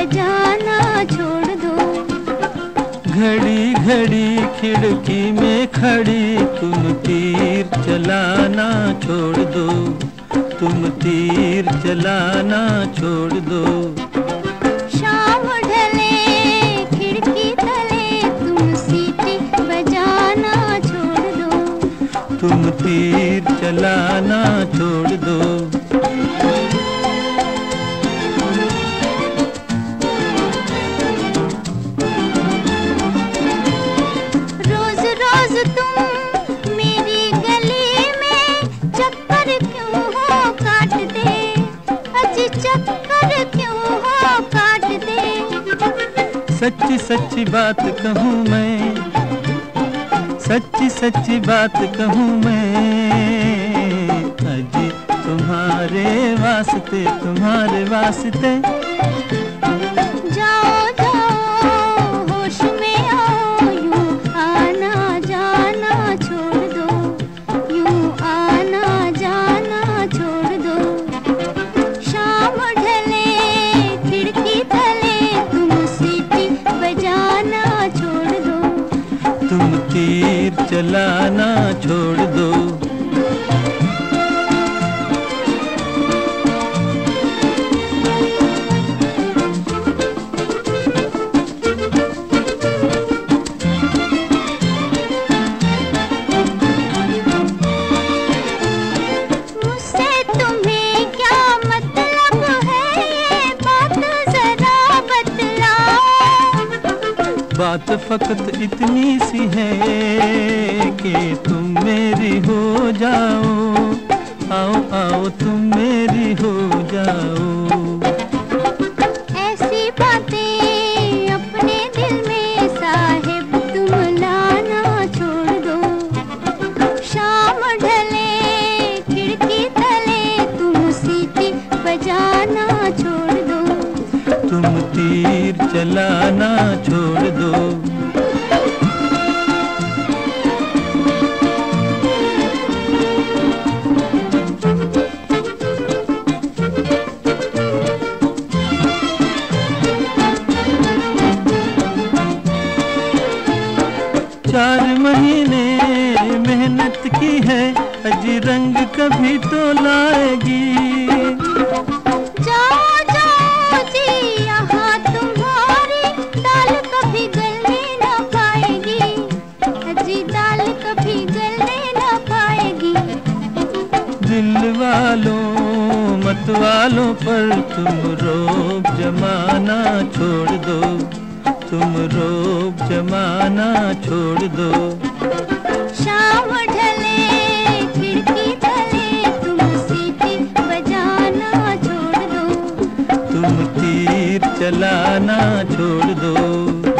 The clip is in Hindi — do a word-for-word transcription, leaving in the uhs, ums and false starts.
बजाना छोड़ दो। घड़ी घड़ी खिड़की में खड़ी तुम तीर चलाना छोड़ दो, तुम तीर चलाना छोड़ दो। शाम ढले खिड़की तले तुम सीटी बजाना छोड़ दो, तुम तीर चलाना छोड़ दो। सच्ची सच्ची बात कहूँ मैं, सच्ची सच्ची बात कहूँ मैं, अजी तुम्हारे वास्ते तुम्हारे वास्ते। जाओ जाओ होश में आओ, यूं आना जाना छोड़ दो, यूं आना जाना छोड़ दो। शाम ढले खिड़की तले तुम सीटी बजाना छोड़ दो, तुम तीर चलाना छोड़ दो। बात फकत इतनी सी है कि तुम मेरी हो जाओ, आओ आओ तुम मेरी हो जाओ। ऐसी बातें अपने दिल में साहिब तुम लाना छोड़ दो। शाम ढले खिड़की तले तुम सीटी बजाना छोड़ दो, तुम तीर चलाना छोड़ दो। चार महीने मेहनत की है, अजी रंग कभी तो लाएगी। दिल वालों मत वालों पर तुम रोब जमाना छोड़ दो, तुम रोब जमाना छोड़ दो। शाम ढले खिड़की तले तुम सीटी बजाना छोड़ दो, तुम तीर चलाना छोड़ दो।